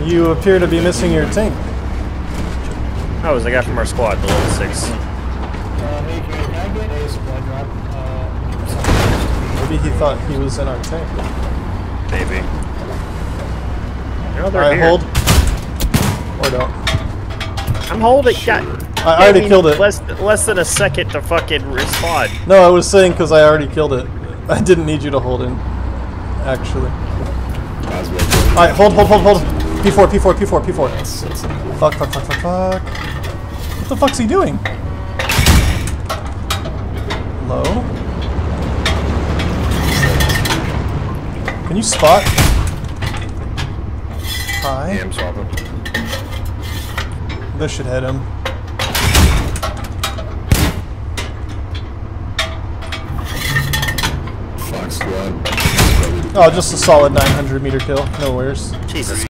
You appear to be missing your tank. Oh, it was the guy from our squad, the level 6. Hey, can I get a supply drop? Maybe he thought he was in our tank. Maybe. No, they're Alright, here. hold. Or don't. I'm holding. God. I already killed it. Less than a second to fucking respawn. No, I was saying because I already killed it. I didn't need you to hold in. Actually. Alright, hold. P4. Fuck. What the fuck's he doing? Low? Can you spot? High? Yeah, I'm swapping. This should hit him. Fuck squad. Oh, just a solid 900 meter kill. No worries. Jesus